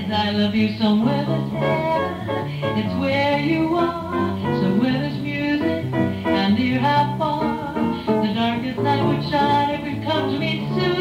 Besides, I love you somewhere there's heaven. It's where you are, somewhere there's music, and dear how far the darkest night would shine if we'd come to meet soon.